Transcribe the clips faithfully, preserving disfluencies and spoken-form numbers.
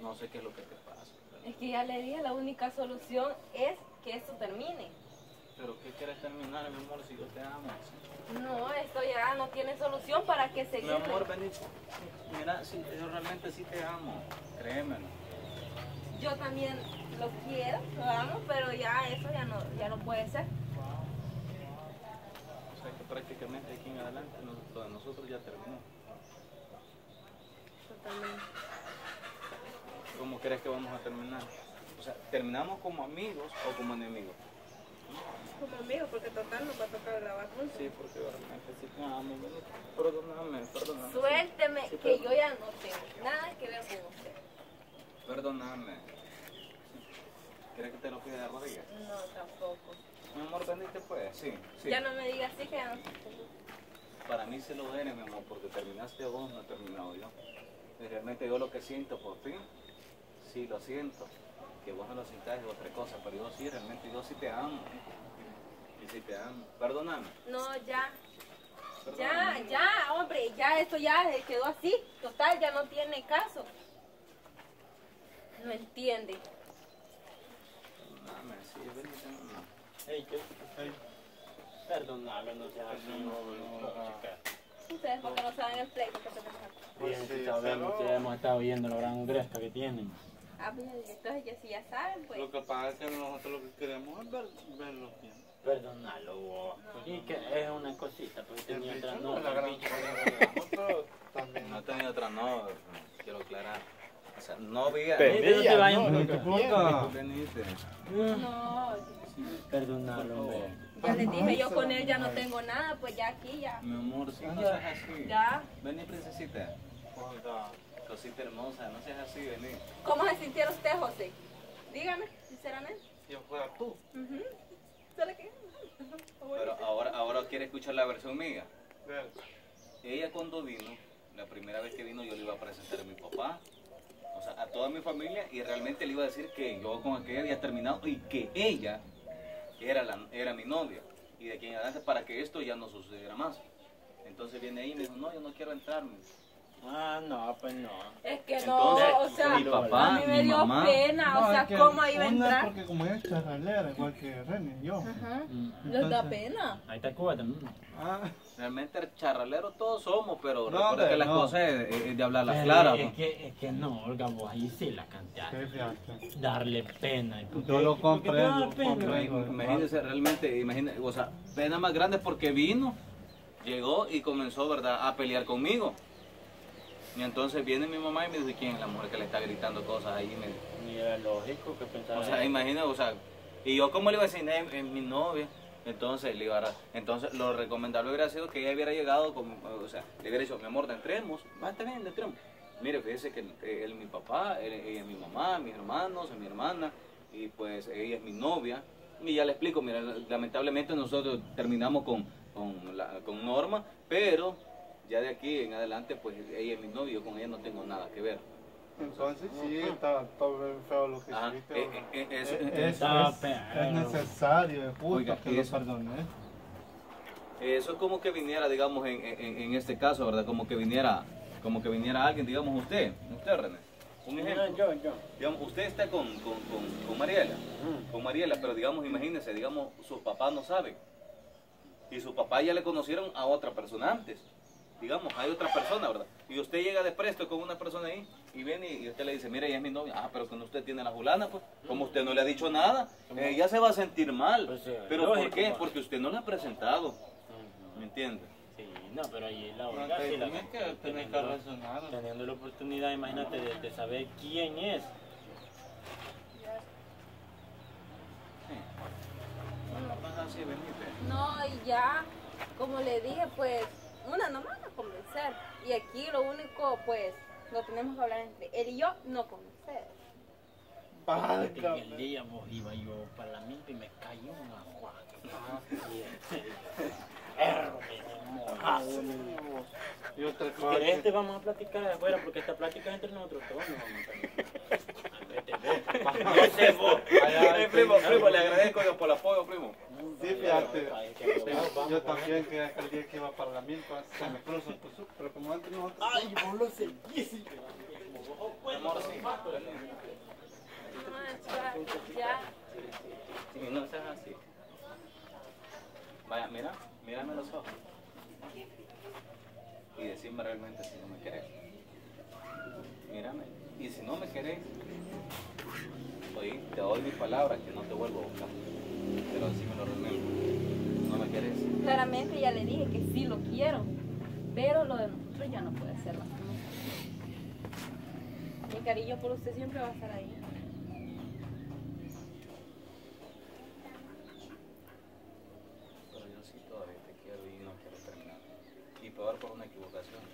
no sé qué es lo que te pasa. ¿Verdad? Es que ya le dije, la única solución es que esto termine. ¿Pero qué quieres terminar, mi amor, si yo te amo? No, esto ya no tiene solución. ¿Para qué seguir? Mi amor, vení. Mira, sí, yo realmente sí te amo. Créemelo. Yo también lo quiero, lo amo, pero ya eso ya no, ya no puede ser. O sea que prácticamente aquí en adelante nos- lo de nosotros ya terminó. Totalmente. ¿Cómo crees que vamos a terminar? O sea, ¿terminamos como amigos o como enemigos? Como amigo, porque total nos va a tocar grabar juntos. Sí, porque realmente sí te amo. Vení, perdóname, perdóname. Suélteme, Sí, que perdón- yo ya no tengo nada que ver con usted. Perdóname. ¿Quieres que te lo pida de rodillas? No, tampoco. Mi amor, vendiste pues. Sí, sí. Ya no me digas así que ya no. Para mí se lo eres, mi amor, porque terminaste vos, no he terminado yo. Y realmente yo lo que siento por ti, sí lo siento. Que vos no lo sintáis es otra cosa, pero yo sí, realmente yo sí te amo. Y sí te amo. Perdóname. No, ya. Ya, Perdóname. ya, hombre, ya esto ya quedó así. Total, ya no tiene caso. No entiende. Perdóname, sí, venite, mamá. Ey, ¿qué? Ey. Perdónalo, no seas así, no, no, chica. Ustedes porque no saben el pleito que tenemos aquí. Bien, Pues si sí, sabemos pero- que hemos estado viendo la gran gresca que tienen. Ah, pues entonces ya si ya saben, pues. Lo que pasa es que nosotros lo que queremos es ver, verlos bien. Perdónalo vos. Y que es una cosita, porque tenía otra no, la nota. gran nosotros también. No he tenido otra novia, quiero aclarar. O sea, novia. Pero no te vayas no, nunca. no te pongas. Venite. No, Perdónalo, hombre. ya les dije, yo con él ya no tengo nada, pues ya aquí ya. Mi amor, sí, no seas así. Ya. Vení, princesita. Oiga, Cosita hermosa, no seas así, vení. ¿Cómo se sintiera usted, José? Dígame, sinceramente. si yo fuera tú. Ujú. ¿Sabe qué? Pero ahora, ahora quiere escuchar la versión mía. Ver. Ella cuando vino, la primera vez que vino yo le iba a presentar a mi papá, o sea, a toda mi familia, y realmente le iba a decir que yo con aquella había terminado y que ella era, la, era mi novia. Y de aquí en adelante para que esto ya no sucediera más. Entonces viene ella y me dijo, no, yo no quiero entrarme. Ah, no, pues no. Es que no, Entonces, o sea, mi papá, a mí me mi dio mamá. pena, o No, sea, es que ¿cómo iba a una entrar? porque como ella es charralera, igual que René y yo. Ajá. Mm. Les da Entonces- pena. Ahí está Cuba también. Ah, Realmente charraleros todos somos, pero No, recuerda hombre, que las no. cosas es, es de hablar las Pero claras. Es ¿no? que, es que no, Olga, vos ahí sí la sí, cantaste. fíjate. Darle pena. ¿Y por Yo qué- lo por qué te da comprendo, pena? comprendo. Imagínense realmente, imagínense, o sea, pena más grande porque vino, llegó y comenzó, ¿verdad?, a pelear conmigo. Y entonces viene mi mamá y me dice, ¿quién es la mujer que le está gritando cosas ahí? Me dice. Ni era lógico que pensara. O sea, imagínate, o sea, y yo como le iba a decir, es, es mi novia. Entonces, le iba a, entonces lo recomendable hubiera sido que ella hubiera llegado, con, o sea, le hubiera dicho, mi amor, entremos, va, está bien, entremos. Mire, fíjese que él, él es mi papá, él- ella es mi mamá, mis hermanos, es mi hermana, y pues ella es mi novia. Y ya le explico, mira, lamentablemente nosotros terminamos con, con, la, con Norma, pero ya de aquí en adelante, pues ella es mi novia, yo con ella no tengo nada que ver. Entonces sí, está todo bien feo lo que Ajá, hiciste. eh, ¿verdad? eh, eh, Es, eso- es- Estaba es- perro. es necesario, es justo Oiga, que y lo eso- perdones. Eso es como que viniera, digamos, en, en, en este caso, ¿verdad? Como que viniera, como que viniera alguien, digamos usted, usted René. Un ejemplo. No, yo, yo. Digamos, usted está con, con, con, con Mariela, Mm. con Mariela, pero digamos, imagínese, digamos, sus papás no saben. Y sus papás ya le conocieron a otra persona antes. Digamos, hay otra persona, ¿verdad? Y usted llega de presto con una persona ahí y viene y usted le dice, mira, ella es mi novia. Ah, pero cuando usted tiene la fulana, pues, como usted no le ha dicho nada, ella se va a sentir mal. Pues sí, ¿Pero por lógico, qué? pues. Porque usted no la ha presentado, Ujú. ¿me entiende? Sí, no, pero ahí la No, Olga te- sí la tenés que- cantó, tenés que teniendo- razonar. Teniendo la oportunidad, imagínate, de, de saber quién es. Sí. No, no es así, venite. No, y ya, como le dije, pues, una nomás a convencer. Y aquí lo único, pues, lo tenemos que hablar entre él y yo, no con ustedes. Fíjate que Válgame. el día vos iba yo para la milpa y me cayó una guata. Yo te Si querés te vamos a platicar de afuera porque esta plática es entre nosotros todos. No vamos a tener. Vete vos. No sé vos. Eh, primo, primo, le agradezco por el apoyo, primo. Sí, fíjate. Ay, que nos vamos, Yo, vamos, yo vamos. también que aquel día que iba para la milpa se me cruzó, pues, pero como antes nosotros... Ay, vos lo seguís. Amor, sí. No, ya, ya. Sí, no seas así. Vaya, mira, mírame los ojos. Y decime realmente si no me querés. Mírame. Y si no me querés, oí, te doy mi palabra que no te vuelvo a buscar. Pero decímelo realmente. ¿No me querés? Claramente ya le dije que sí lo quiero, pero lo de nosotros ya no puede ser lastimosamente. Mi cariño por usted siempre va a estar ahí. Pero yo sí todavía te quiero y no quiero terminar. Y peor por una equivocación.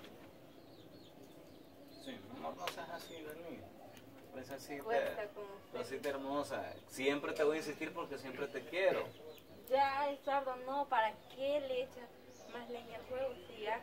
Sí, amor, no seas así de mí. Es así, Cuesta te, con tú usted. así de hermosa. Siempre te voy a insistir porque siempre te quiero. Ya, Eduardo, no, ¿para qué le echa más leña al fuego si ya?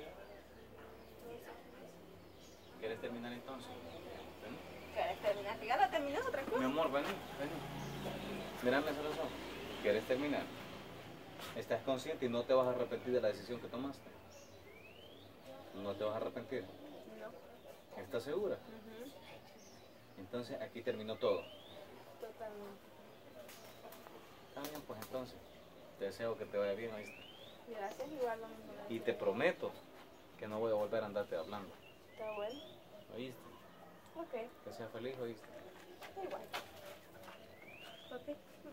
¿Quieres terminar entonces? Ven. ¿Quieres terminar? Ya la terminó otra Mi cosa. amor, ven, ven. Mírame esos ojos. ¿Quieres terminar? ¿Estás consciente y no te vas a arrepentir de la decisión que tomaste? ¿No te vas a arrepentir? No. ¿Estás segura? Ujú, Entonces aquí terminó todo. totalmente. Está bien, pues entonces. Te deseo que te vaya bien, ¿oíste? Gracias, igual lo mismo. Y te prometo que no voy a volver a andarte hablando. Está bueno. ¿Oíste? Ok, Que seas feliz, ¿oíste? igual. Ok.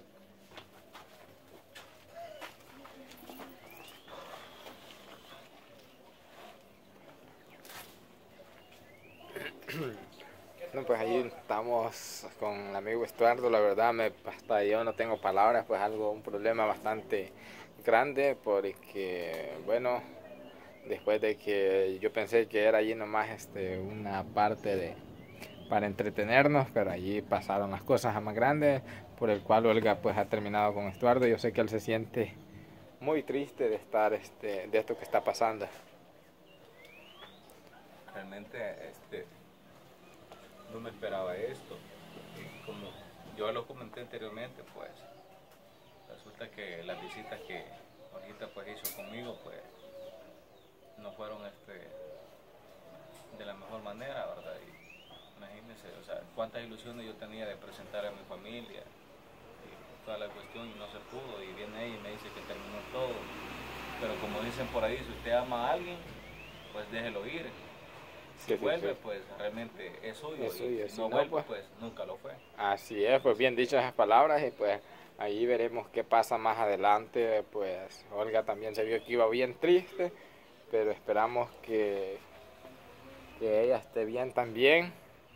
No, pues ahí estamos con el amigo Estuardo. La verdad, me, hasta yo no tengo palabras, pues algo, un problema bastante grande, porque, bueno, después de que yo pensé que era allí nomás este, una parte de para entretenernos, pero allí pasaron las cosas a más grandes, por el cual Olga pues ha terminado con Estuardo. Yo sé que él se siente muy triste de estar, este, de esto que está pasando. Realmente, este, no me esperaba esto. Y como yo lo comenté anteriormente, pues, resulta que las visitas que ahorita pues hizo conmigo, pues, no fueron este, de la mejor manera, ¿verdad? Y imagínense, o sea, cuántas ilusiones yo tenía de presentar a mi familia y toda la cuestión y no se pudo. Y viene ella y me dice que terminó todo. Pero como dicen por ahí, si usted ama a alguien, pues déjelo ir. Si Sí, sí, vuelve, sí. pues realmente es suyo. Es suyo, Y si si no no, vuelve, pues- pues nunca lo fue. Así es, pues bien dichas esas palabras, y pues ahí veremos qué pasa más adelante. Pues Olga también se vio que iba bien triste, pero esperamos que, que ella esté bien también.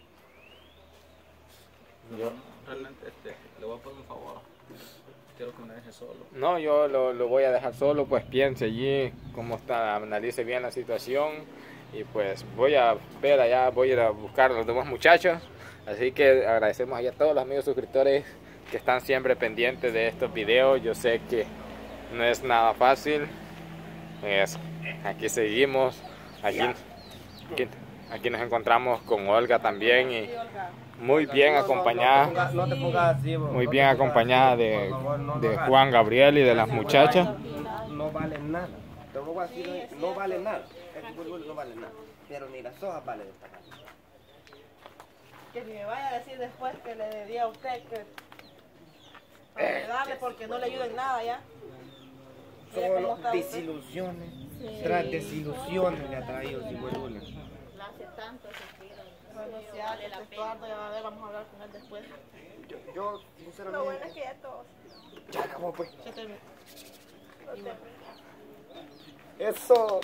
Yo- Realmente este, le voy a pedir un favor. Quiero que me deje solo. No, yo lo, lo voy a dejar solo, pues piense allí cómo está, analice bien la situación, y pues voy a ver allá, voy a ir a buscar a los demás muchachos. Así que agradecemos allá a todos los amigos suscriptores que están siempre pendientes de estos videos. Yo sé que no es nada fácil. Es, aquí seguimos, aquí, aquí, aquí nos encontramos con Olga también, y muy bien acompañada. No te pongas así, vos. Muy No bien te pongas acompañada así, de, por favor, no lo de hagas. Juan Gabriel y de las muchachas. No, no vale nada. Te lo voy a decir, no vale nada. Este bulbul no vale nada. Pero ni las hojas valen esta casa. Que ni me vaya a decir después que le di a usted que para darle porque no le ayuda en nada ya. Mira cómo Solo está usted. desilusiones tras desilusiones le ha traído Cibuelula. La hace tanto sufrir. Bueno, si ya que Estuardo ya va a ver, vamos a hablar con él después. Yo, yo, Lo bueno es sinceramente, que ya todos. ya acabó pues. Ya terminé. Y bueno, Eso.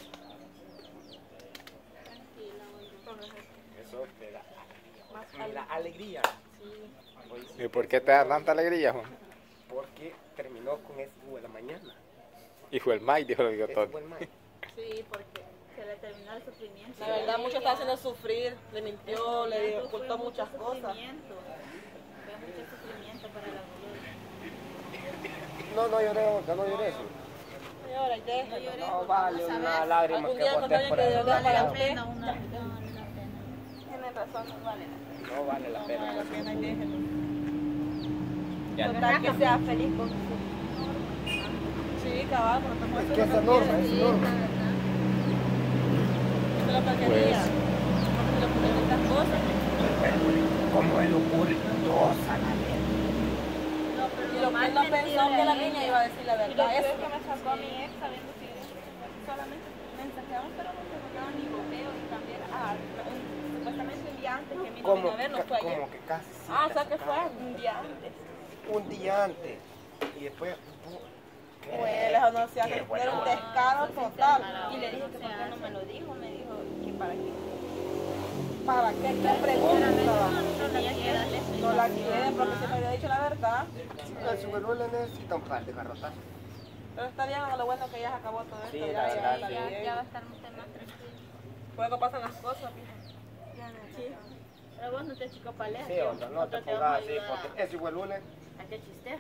Eso te da, me da alegría. ¿Y por qué te da tanta alegría, Juan? Porque terminó con ese hijo de la mañana. Hijo del Mike, dijo el Ese bigotón. fue el mal. Sí, porque se le terminó el sufrimiento. la verdad, mucho está haciendo sufrir, le mintió, le ocultó muchas cosas. Sufrimiento. Fue mucho sufrimiento para la mujer. No, no lloré, Olga, no lloré eso. Señora, déjelo. No vale una lágrima Algún que día boté encontré por que de el verdad Vale para la usted. pena, una, no, vale la pena. Tienen razón, no vale nada. No vale la No pena. vale la pena y déjelo. Ya, Total que sea feliz con su. Sí, cabal, pero tampoco Es eso que es esa lo que norma, quiere. es norma. Eso es lo que quería. Porque le pusieron estas cosas. ¿Cómo le ocurre? Dos a la vez. No, pero Y lo que él no pensó que la niña iba a decir la Y lo verdad. peor Eso es que me sacó a mi ex sabiendo que solamente mensajeamos, pero no se mandaban ni boteo y también a, un- supuestamente un día antes que mi Como, vino a ver, no fue ayer. como que casi. Ah, o sea que fue un día antes. Un día antes. Y después. pues les anuncié que era un descaro total. Y le dije que por qué no me lo dijo, me dijo que para qué. ¿Para qué? ¿Qué pregunta? no la quieras, No la quieren porque se me había dicho la verdad. El Chihuahua necesita un par de garrotazos. Pero está bien, lo bueno que ya se acabó todo esto. Sí, ya, la ya, verdad, está sí. Ya, bien. ya va a estar usted más tranquilo. Luego pasan las cosas, mija. Sí. Pero vos no te chicopaleas. Sí, onda, no te pongas así, porque ese Chihuahua ¿A qué chistes?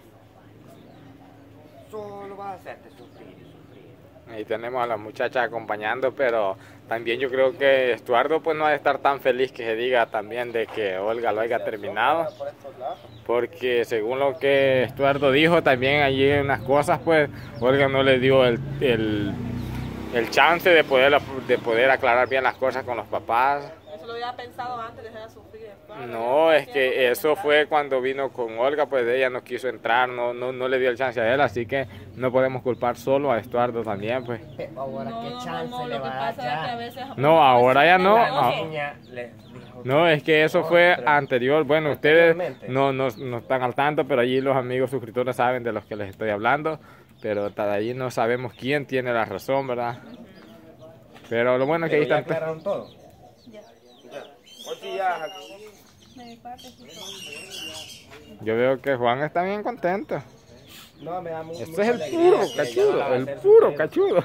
solo va a hacerte sufrir y sufrir. Ahí tenemos a las muchachas acompañando, pero también yo creo que Estuardo pues no ha de estar tan feliz que se diga también de que Olga lo haya terminado, Por estos lados. porque según lo que Estuardo dijo, también allí en unas cosas pues Olga no le dio el, el, el chance de poder, de poder aclarar bien las cosas con los papás. Eso lo había pensado antes de dejar de sufrir. Claro, No, ya es que eso fue cuando vino con Olga, pues ella no quiso entrar, no, no, no le dio el chance a él, así que no podemos culpar solo a Estuardo también, pues. Pero ahora, No, ¿qué no, chance no, le lo que va a dar pasa es que a ya? veces... No, ahora ya no. La ah, niña le dijo No, es que eso fue anterior. Bueno, ustedes Anteriormente. no, no, no están al tanto, pero allí los amigos suscriptores saben de los que les estoy hablando. Pero hasta allí no sabemos quién tiene la razón, ¿verdad? Pero lo bueno es que ahí Pero ya están. aclararon todo. Ya. Ya. Pues sí, ya. De mi parte, sí. Yo veo que Juan está bien contento. No, me da mu- Este mucha es el alegría puro que ya no la cachudo, va a el hacer puro sufrir. cachudo.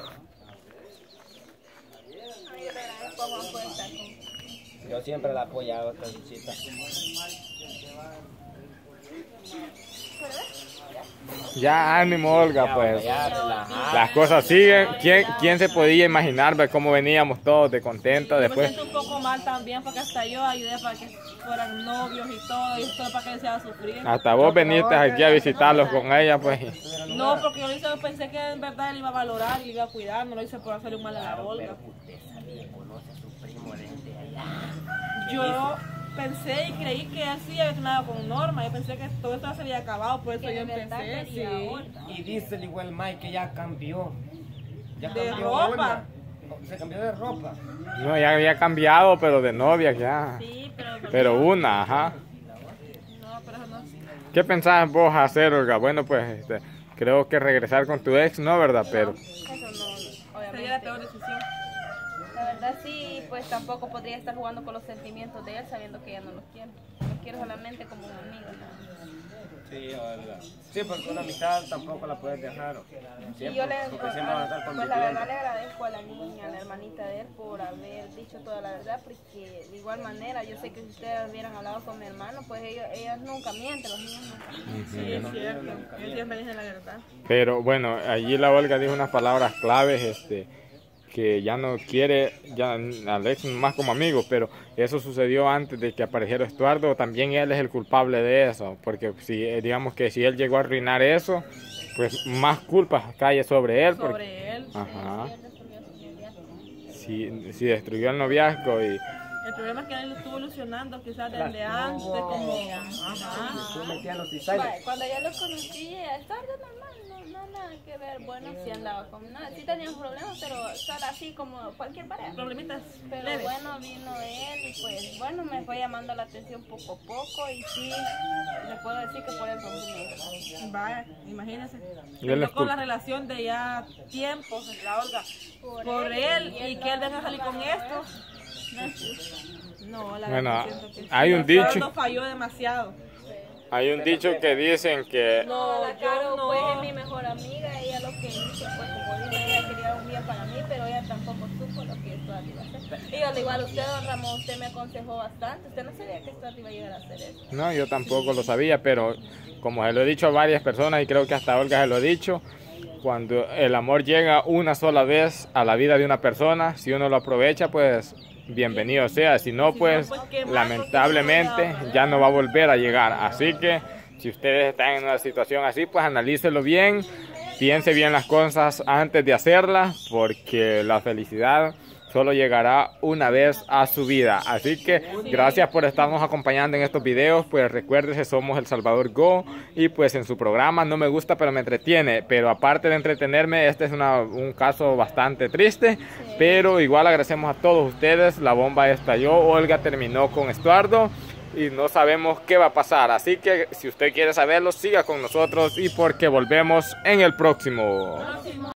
Ay, yo le agradezco a Juan por estar conmigo. Yo siempre la he apoyado, esta visita. Ya, ánimo, Olga, pues. Ya, relajada. Las cosas siguen. ¿Quién, quién se podía imaginar ver cómo veníamos todos de contentos Me después? siento un poco mal también porque hasta yo ayudé para que fueran novios y todo, y solo para que les haga sufrir. Hasta vos veniste aquí a visitarlos con ella, pues. No, porque yo lo hice, pensé que en verdad él iba a valorar y le iba a cuidar, no lo hice por hacerle un mal a la Olga. Pero usted sabía, conoce a su primo desde allá. Yo pensé y creí que él sí había terminado con Norma, yo pensé que todo esto ya se había acabado, por eso Que yo de verdad empecé, quería sí. Olga. Y dice el igual Mike que ya cambió. Ya De cambió ropa. una. Se cambió de ropa. No, ya había cambiado, pero de novia ya. Sí, pero... Pero una, ajá. No, pero eso no. ¿Qué pensabas vos hacer, Olga? Bueno, pues este, creo que regresar con tu ex, ¿no? ¿Verdad? Pero Eso no, Sería la obviamente. peor decisión. La verdad sí, pues tampoco podría estar jugando con los sentimientos de él sabiendo que ya no los quiero. Los quiero solamente como un amigo, ¿no? Sí, verdad. Sí, porque una amistad tampoco la puedes dejar. Y Siempre, yo le, porque siempre van a estar pues la conviviendo. verdad le agradezco a la niña, a la hermanita de él, por haber dicho toda la verdad, porque de igual manera, yo sé que si ustedes hubieran hablado con mi hermano, pues ellos, ellas nunca mienten, los niños nunca mienten. Sí, es cierto. Yo siempre dije la verdad. Pero bueno, allí la Olga dijo unas palabras claves, este, que ya no quiere ya al ex más como amigo, pero eso sucedió antes de que apareciera Estuardo. También él es el culpable de eso, porque si eh, digamos que si él llegó a arruinar eso, pues más culpas cae sobre él. Porque, Sobre él. ajá, Sí, él destruyó su noviazgo. si, si destruyó el noviazgo y El problema es que él estuvo ilusionando quizás desde antes, como... Ajá. Tú metías los cizaños. Vale, cuando yo lo conocí, estaba normal, no, no nada que ver. Bueno, sí andaba con nada, sí teníamos problemas, pero solo así como cualquier pareja. Problemitas Pero leves. bueno, vino él y pues bueno, me fue llamando la atención poco a poco y sí, le puedo decir que por él rompí mi relación. Vaya, imagínense. Y él Me es tocó la cul- relación de ya tiempos, la Olga, Por por él, él y él y no que él venga a no salir con ganó esto. No es justo. No, la Bueno, verdad siento que sí. hay un dicho- No falló demasiado. hay un dicho que dicen que No, la yo Caro no. pues es mi mejor amiga, ella lo que hizo pues como dijo, ella quería un bien para mí, pero ella tampoco supo lo que esto iba a hacer. Y al igual usted, don Ramón, usted me aconsejó bastante, usted no sabía que esto iba a llegar a hacer eso. no, yo tampoco lo sabía, pero como se lo he dicho a varias personas y creo que hasta Olga se lo ha dicho, cuando el amor llega una sola vez a la vida de una persona, si uno lo aprovecha, pues bienvenido sea, si no, pues pues, qué mal, lamentablemente porque no le ya no va a volver a llegar. Así que si ustedes están en una situación así, pues analícelo bien, piense bien las cosas antes de hacerlas, porque la felicidad solo llegará una vez a su vida. Así que gracias por estarnos acompañando en estos videos. Pues recuérdense, somos El Salvador Go, y pues en su programa No Me Gusta pero Me Entretiene. Pero aparte de entretenerme, este es una, un caso bastante triste, sí. Pero igual agradecemos a todos ustedes. La bomba estalló, Olga terminó con Estuardo y no sabemos qué va a pasar. Así que si usted quiere saberlo, siga con nosotros, y porque volvemos en el próximo.